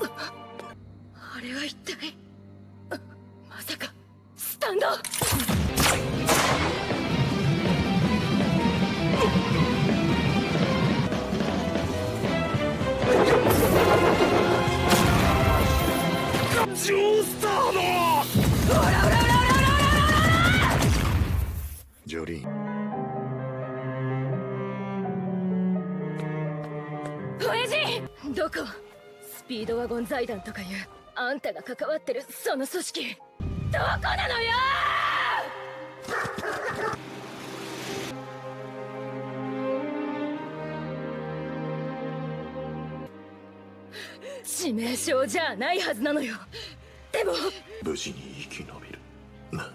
あれは一体、まさかスタンド。 ジョースターだ。 オラオラオラオラオラオラオラ。 ジョリーン。 親父、どこ？スピードワゴン財団とかいうあんたが関わってるその組織、どこなのよ致命傷じゃないはずなのよ。でも無事に生き延びるな。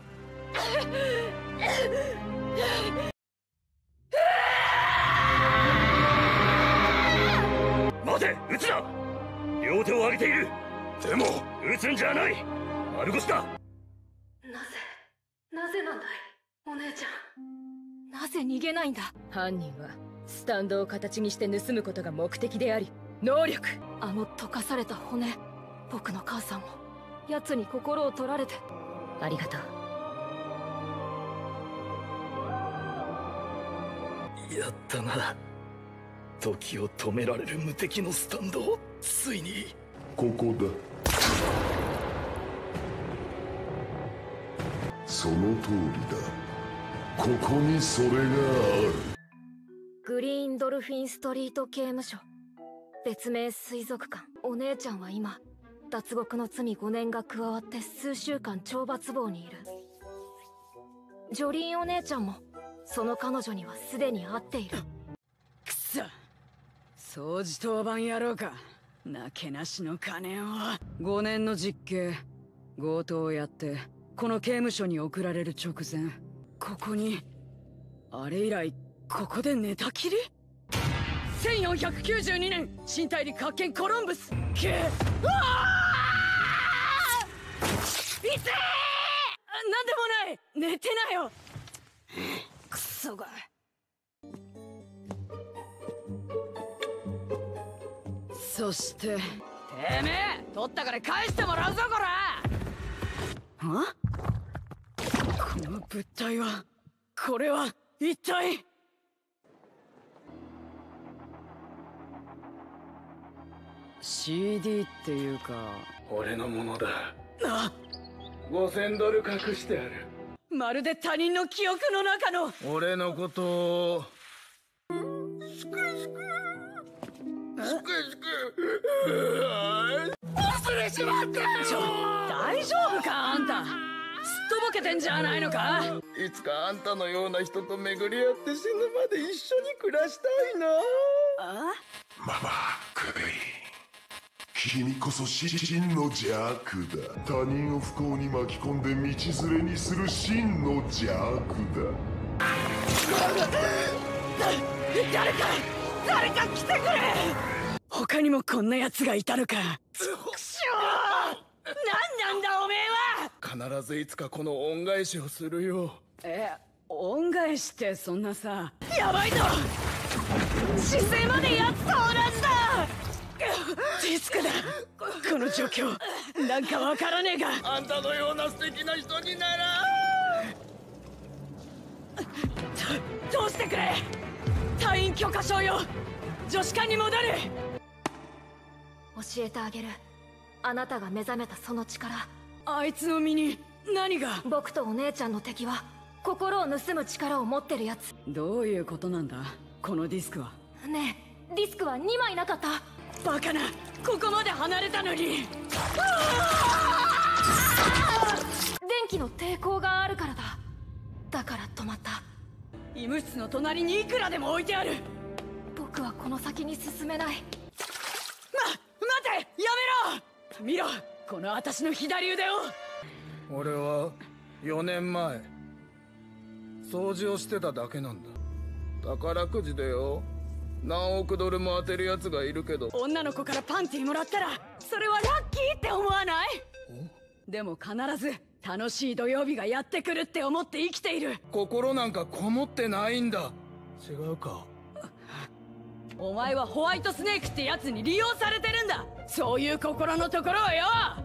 待て、撃つな。両手を上げている。でも撃つんじゃない。丸腰だ。 なぜなんだいお姉ちゃん。なぜ逃げないんだ。犯人はスタンドを形にして盗むことが目的であり、能力。あの溶かされた骨、僕の母さんも奴に心を取られて。ありがとう。 やったな。時を止められる無敵のスタンドをついに。 ここだ。その通りだ。ここにそれがある。 グリーンドルフィンストリート刑務所、別名水族館。お姉ちゃんは今脱獄の罪5年が加わって数週間懲罰房にいる。ジョリーンお姉ちゃんもその彼女にはすでに会っている。 くそ、掃除当番やろうか。なけなしの金を。5年の実刑、強盗をやってこの刑務所に送られる直前、ここに。あれ以来ここで寝たきり。1492年新大陸発見コロンブス。うわー、いつなんでもない。寝てなよ。クソが。そしててめえ取ったから返してもらうぞこら。は？この物体は、これは一体。CD っていうか俺のものだ。 あ、 5000ドル隠してある。 まるで他人の記憶の中の。 俺のことをすくすく忘れちまったよ。 大丈夫かあんた。すっとぼけてんじゃないのか。 いつかあんたのような人と巡り合って死ぬまで一緒に暮らしたいな。 あ、 ママクイ。君こそ真の邪悪だ。他人を不幸に巻き込んで道連れにする真の邪悪だ。 誰か来てくれ。他にもこんな奴がいたのか。くしょー、なんだおめえは。 必ずいつかこの恩返しをするよ。 恩返しってそんなさ。やばいぞ、姿勢までやつと同じだ。ディスクだ。この状況なんかわからねえが。 あんたのような素敵な人になら。 どうしてくれ。退院許可証よ。女子館に戻る。 教えてあげる。あなたが目覚めたその力。 あいつの身に何が。 僕とお姉ちゃんの敵は心を盗む力を持ってるやつ。 どういうことなんだこのディスクは。 ねえ、ディスクは2枚なかった？ バカな、ここまで離れたのに。 電気の抵抗があるからだ。だから止まった。 医務室の隣にいくらでも置いてある。 僕はこの先に進めない。 待て、やめろ。見ろ、この私の左腕を。 俺は4年前掃除をしてただけなんだ。宝くじでよ、何億ドルも当てるやつがいるけど。 女の子からパンティもらったらそれはラッキーって思わない？でも必ず楽しい土曜日がやってくるって思って生きている。 心なんかこもってないんだ。違うか。 お前はホワイトスネークってやつに利用されてるんだ。そういう心のところをよ。